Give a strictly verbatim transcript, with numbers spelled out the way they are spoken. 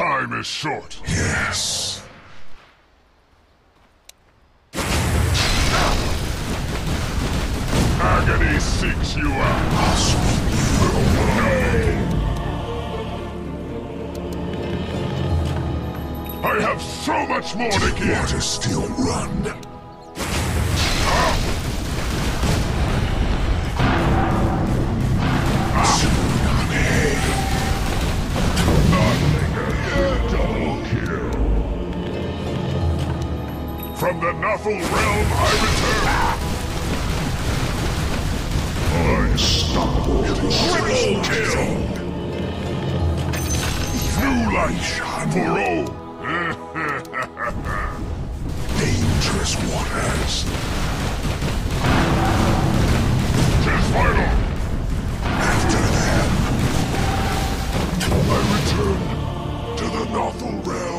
Time is short. Yes. Agony seeks you out. I'll sweep you away. I have so much more to give. Waters still run. From the Nuffle realm I return! Unstoppable. Triple kill! New life for all! Dangerous waters. Tis final! After them. I return to the Nuffle realm.